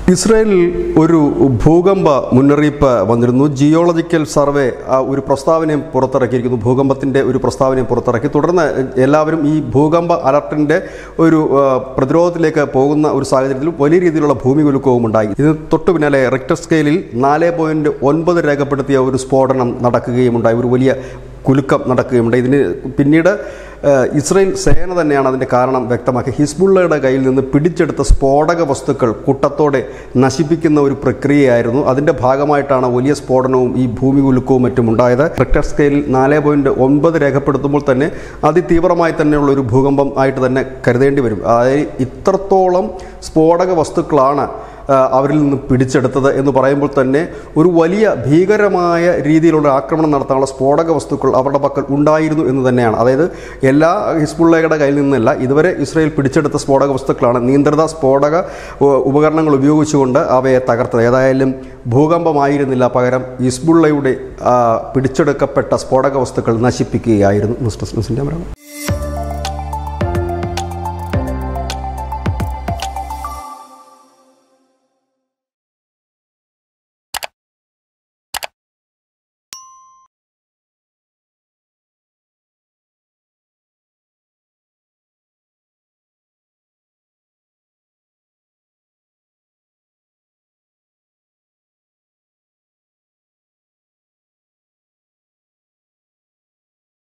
ഇസ്രായേലിൽ ഒരു ഭൂകമ്പ മുന്നറിയിപ്പ് വന്നിരുന്നു. ജിയോളജിക്കൽ സർവേ ഒരു പ്രസ്താവനയും പുറത്തിറക്കിയിരിക്കുന്നു. ഭൂകമ്പത്തിൻ്റെ ഒരു പ്രസ്താവനയും പുറത്തിറക്കി. തുടർന്ന് എല്ലാവരും ഈ ഭൂകമ്പ അലർട്ടിൻ്റെ ഒരു പ്രതിരോധത്തിലേക്ക് പോകുന്ന ഒരു സാഹചര്യത്തിൽ വലിയ രീതിയിലുള്ള ഭൂമികുലുക്കവും ഉണ്ടായി. ഇതിന് തൊട്ടു പിന്നാലെ റിക്ടർ സ്കെയിലിൽ 4.9 രേഖപ്പെടുത്തിയ ഒരു സ്ഫോടനം നടക്കുകയുമുണ്ടായി. ഒരു വലിയ കുലുക്കം നടക്കുകയുമുണ്ട്. ഇതിന് പിന്നീട് ഇസ്രായേൽ സേന തന്നെയാണ് അതിൻ്റെ കാരണം വ്യക്തമാക്കി. ഹിസ്ബുള്ളയുടെ കയ്യിൽ നിന്ന് പിടിച്ചെടുത്ത സ്ഫോടക വസ്തുക്കൾ കൂട്ടത്തോടെ നശിപ്പിക്കുന്ന ഒരു പ്രക്രിയയായിരുന്നു. അതിൻ്റെ ഭാഗമായിട്ടാണ് വലിയ സ്ഫോടനവും ഈ ഭൂമി കുലുക്കവും മറ്റും ഉണ്ടായത്. റിക്ടർ സ്കെയിലിൽ 4.9 രേഖപ്പെടുത്തുമ്പോൾ തന്നെ അതിതീവ്രമായി തന്നെയുള്ള ഒരു ഭൂകമ്പം ആയിട്ട് തന്നെ കരുതേണ്ടി വരും. അതായത് ഇത്രത്തോളം സ്ഫോടക വസ്തുക്കളാണ് അവരിൽ നിന്ന് പിടിച്ചെടുത്തത് എന്ന് പറയുമ്പോൾ തന്നെ ഒരു വലിയ ഭീകരമായ രീതിയിലുള്ള ആക്രമണം നടത്താനുള്ള സ്ഫോടക വസ്തുക്കൾ അവരുടെ പക്കൽ ഉണ്ടായിരുന്നു എന്ന് തന്നെയാണ്. അതായത് എല്ലാ ഹിസ്ബുള്ളയുടെ കയ്യിൽ നിന്നല്ല, ഇതുവരെ ഇസ്രായേൽ പിടിച്ചെടുത്ത സ്ഫോടക വസ്തുക്കളാണ് നിയന്ത്രിത സ്ഫോടക ഉപകരണങ്ങൾ ഉപയോഗിച്ചുകൊണ്ട് അവയെ തകർത്തത്. ഏതായാലും ഭൂകമ്പമായിരുന്നില്ല, പകരം ഹിസ്ബുള്ളയുടെ പിടിച്ചെടുക്കപ്പെട്ട സ്ഫോടക വസ്തുക്കൾ നശിപ്പിക്കുകയായിരുന്നു. News desk ന്യൂസിൻ്റെ